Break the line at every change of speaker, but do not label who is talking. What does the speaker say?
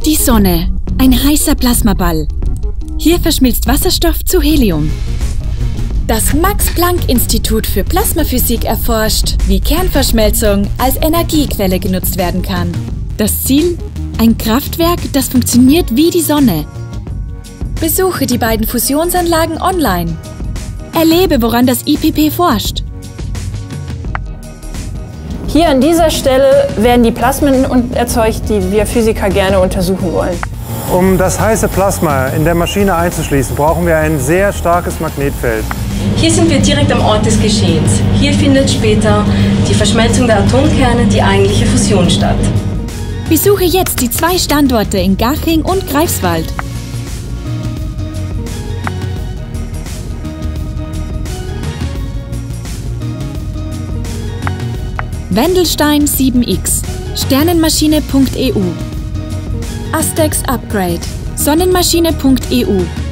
Die Sonne, ein heißer Plasmaball. Hier verschmilzt Wasserstoff zu Helium. Das Max-Planck-Institut für Plasmaphysik erforscht, wie Kernverschmelzung als Energiequelle genutzt werden kann. Das Ziel? Ein Kraftwerk, das funktioniert wie die Sonne. Besuche die beiden Fusionsanlagen online. Erlebe, woran das IPP forscht.
Hier an dieser Stelle werden die Plasmen erzeugt, die wir Physiker gerne untersuchen wollen.
Um das heiße Plasma in der Maschine einzuschließen, brauchen wir ein sehr starkes Magnetfeld.
Hier sind wir direkt am Ort des Geschehens. Hier findet später die Verschmelzung der Atomkerne, die eigentliche Fusion statt.
Besuche jetzt die 2 Standorte in Garching und Greifswald. Wendelstein 7X, Sternenmaschine.eu, Astex Upgrade, Sonnenmaschine.eu.